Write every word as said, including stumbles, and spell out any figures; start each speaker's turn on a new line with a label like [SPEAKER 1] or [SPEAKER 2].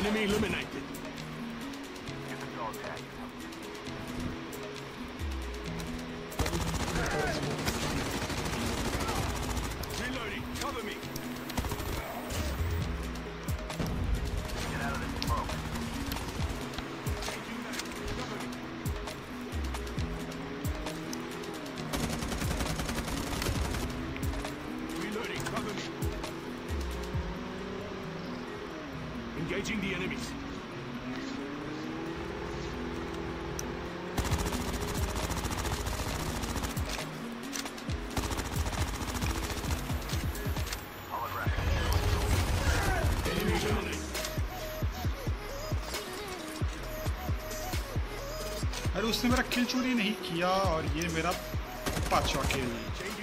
[SPEAKER 1] Enemy eliminated. Reloading. Cover me. Get out of this smoke. Cover me. Reloading. Cover me. Engaging the enemies.
[SPEAKER 2] अरे उसने मेरा किल चोरी नहीं किया और ये मेरा पांचवा किल।